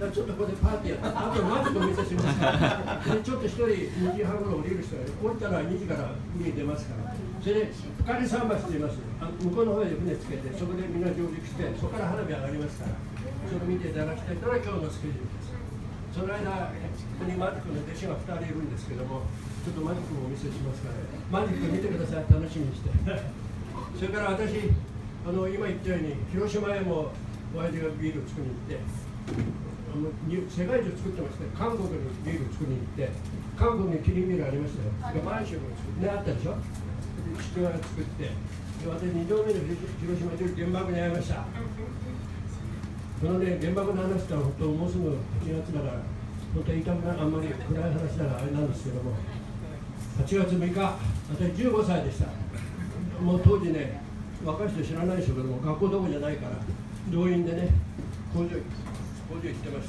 ちょっとここでパーティーやって、あとマジックお見せしますからでちょっと一人2時半頃降りる人がいる。降りたら2時から海に出ますから、それで深苅桟橋と言います。向こうの方で船つけて、そこでみんな上陸して、そこから花火上がりますから、それを見ていただきたいというのが今日のスケジュールです。その間、ここにマジックの弟子が2人いるんですけども、ちょっとマジックをお見せしますから、マジック見てください、楽しみにして。それから私、今言ったように、広島へも親父がビールを作りに行って、世界中作ってまして、韓国にビールを作りに行って、韓国にキリンビールありましたよ。満州も作って、あったでしょ。父親が作って、私2度目の広島で原爆に会いました。そのね、原爆の話したら本当もうすぐ8月だから、本当に言いたくない、あんまり暗い話だからあれなんですけども、8月6日、私15歳でした。もう当時ね、若い人知らないでしょうけども、学校どこじゃないから、動員でね、工場行ってました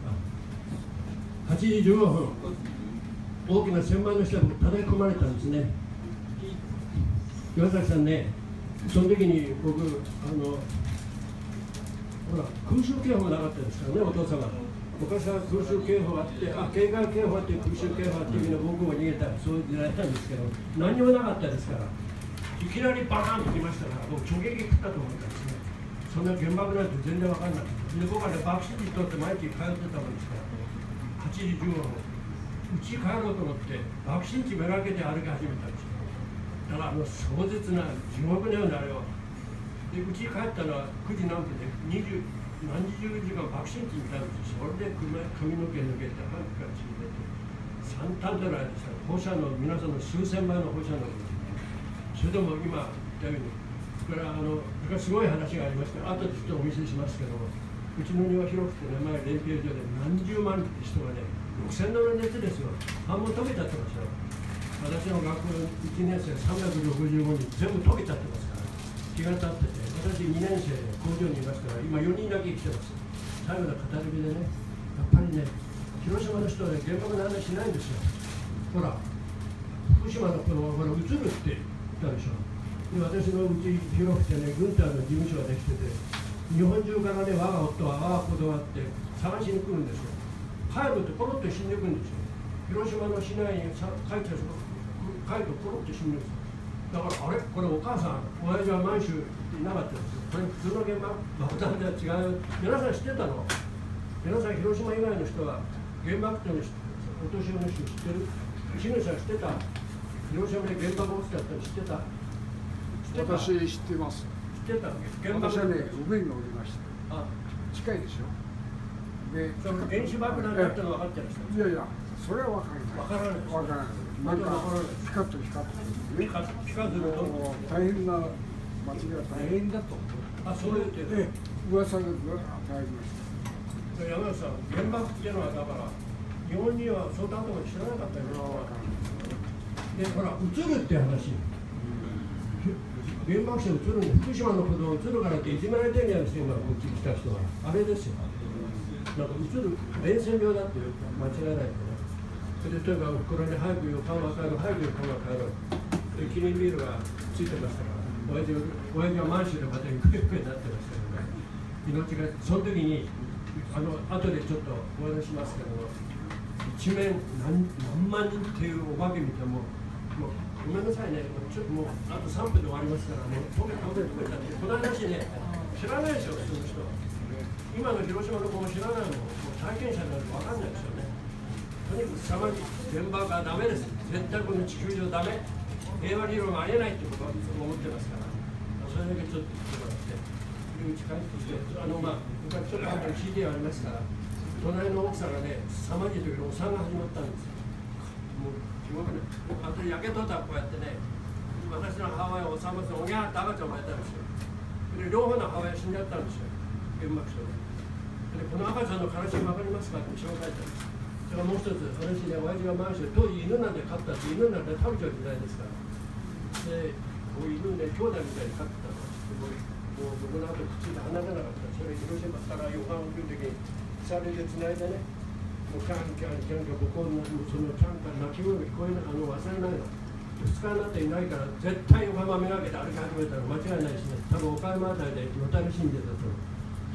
。8時15分、大きな1000万の人が叩き込まれたんですね。岩崎さんね、その時に僕、ほら、空襲警報なかったですからね、お父様。昔は空襲警報あって、警戒警報あって、空襲警報あって、みんな僕も逃げた、そういう時代なんですけど、何にもなかったですから、いきなりバーンと来ましたから、僕、直撃食ったと思ったんですね。そんな原爆なんて全然分かんなくて、で僕はね、爆心地にとって毎日通ってたもんですから、8時15分、うち帰ろうと思って、爆心地めがけて歩き始めたんですよ。だから壮絶な地獄のようなあれを。で、うち帰ったのは9時何分で、何時10時間爆心地にいたんですよ。それで髪の毛抜けて、歯から血出て、3単ぐらいでしたら、放射能、皆さんの数千倍の放射能。それでも今言ったように、これはすごい話がありまして、後でちょっとお見せしますけども、うちの庭広くてね、前、練兵場で何十万って人がね、6000度の熱ですよ、半分溶けちゃってますよ。私の学校1年生365人、全部溶けちゃってますから、気が立ってて、私2年生で工場にいましたから、今4人だけ来てます。最後の語り部でね、やっぱりね、広島の人はね、原爆の話しないんですよ。ほら、福島のほら、移るって言ったでしょ。で私のうち広くてね、軍隊の事務所ができてて、日本中からね、我が夫は、我が子供があって探しに来るんですよ。帰るとポロッと死んでいくんですよ。広島の市内に帰って帰るとポロッと死んでいくんですよ。だから、あれこれお母さん、親父は満州いなかったんですよ。これ普通の現場、爆弾では違う。皆さん知ってたの？皆さん、広島以外の人は原爆ってのお年寄りの人知ってる？石野さん知ってた？広島で原爆落ちたって知ってた？ 私知ってます。 知ってた？ 私はね、上に乗りました。近いでしょ。で、 その原子爆弾だったの分かってらっしゃる？ いやいや、それは分からない。分からない。なんかピカッと光ってピカッと大変な街が大変だと。 そういう点で噂が入りました。 山内さん、原爆っていうのはだから日本にはそうたんとこ知らなかったよね。で、ほら、移るって話。原爆者移るんで、福島の子供移るからっていじめられてるんじゃないですか、今、こっち来た人は。あれですよ。なんか移る、伝染病だっていうか、間違いないからね。それで、とにかくこれに早く横浜帰ろう、早く横浜帰ろう。で、キリンビールがついてましたから、親父は満州でまた行方不明になってましたけどね。命が、その時に、後でちょっとお話しますけども、一面何万人っていうお化け見ても、もうごめんなさいね、ちょっともうあと3分で終わりますから、もう止めちゃって、この話ね、知らないですよ、普通の人は。今の広島の子も知らないの、もう体験者になると分かんないですよね。とにかく凄まじい、原爆はダメです。絶対この地球上ダメ。平和理論はありえないってことは思ってますから、それだけちょっと言ってもらって、うち帰ってきて、僕はちょっと後に CD がありますから、隣の奥さんがね、凄まじい時にお産が始まったんですよ。もうあと焼けとったらこうやってね、私の母親を収まっておぎゃーって赤ちゃんを産まれたんですよ。で両方の母親死んじゃったんですよ、原爆症で。この赤ちゃんの悲しみ分かりますかって紹介したんです。それからもう一つ、私ね、親父が満州で当時犬なんて飼ったって犬なんて食べちゃう時代ですから。で、こう犬で兄弟みたいに飼ってたの。もう僕の後口で離れなかった。それ広島から横浜来る時に鎖でつないでね、もうキャンキャンキャンキャン、僕のそのキャンキャン鳴き声が聞こえない、忘れないの。2日になっていないから、絶対横浜めがけて歩き始めたら間違いないしね、多分岡山あたりで野垂れ死んでたと。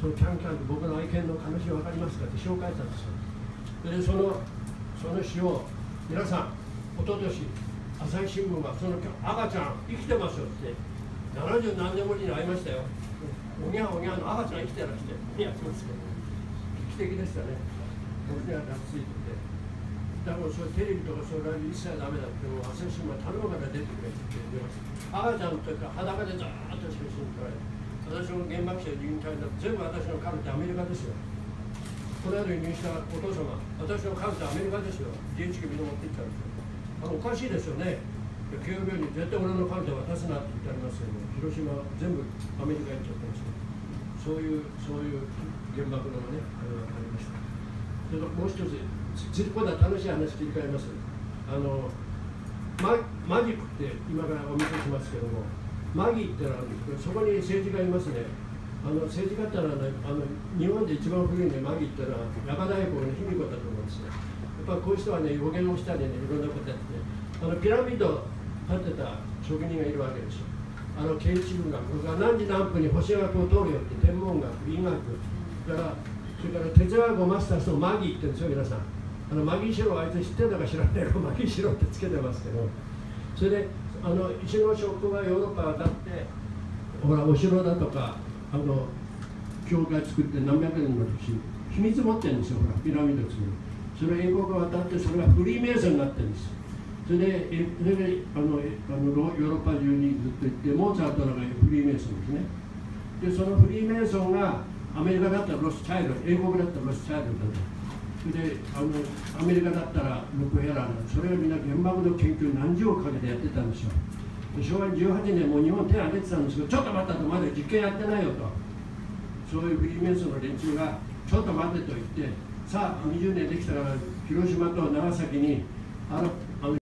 そのキャンキャンと僕の愛犬の話分かりますかって詩を書いたんですよ。でその詩を皆さん、一昨年朝日新聞がその赤ちゃん生きてますよって70何年ぶりに会いましたよ。おにゃおにゃの赤ちゃん生きてらしてやってますけど、劇的でしたね。僕には懐いてて、だからそういうテレビとかそういうラジオ一切ダメだって、もう朝日新聞は頼むから出てくれって言ってます。赤ちゃんというか裸でずーっと写真撮られて、私の原爆者で引退になって全部私のカルテアメリカですよ。この間入院したお父様、私のカルテアメリカですよ。GHQ みんな持って行ったんですよ。おかしいですよね。慶応病院に絶対俺のカルテ渡すなって言ってありますけども、広島は全部アメリカ行っちゃってますよ。そういう原爆のね、あれがありました。それともう一つ、今度は楽しい話切り替えます。マギックって今からお見せしますけども、マギってのはあるんですけど、そこに政治家いますね。政治家ってのは、日本で一番古いね、マギってのは中大工の卑弥呼だと思うんですよ。やっぱこういう人はね、予言をしたりね、いろんなことやって、ピラミッドを建てた職人がいるわけですよ。建築学、それから何時何分に星学を通るよって、天文学、理学、それから哲学をマスターするマギって言うんですよ、皆さん。マギーシロあいつ知ってるのか知らないか、マギーシロってつけてますけど、それで石のショックがヨーロッパ渡って、ほらお城だとか教会作って何百年の歴史秘密持ってるんですよ。ほらピラミッド作る、それ英国が渡って、それがフリーメイソンになってるんです。それでヨーロッパ中にずっと行って、モーツァルトのがフリーメイソンですね。でそのフリーメイソンがアメリカだったらロスチャイルド、英国だったらロスチャイルドだと。それでアメリカだったらロックフェラーなんで、それをみんな原爆の研究何十億かけてやってたんですよ。で昭和18年もう日本手挙げてたんですけど、ちょっと待ったと、まだ実験やってないよと。そういうフリーメイソンの連中がちょっと待ってと言って、さあ20年できたから広島と長崎に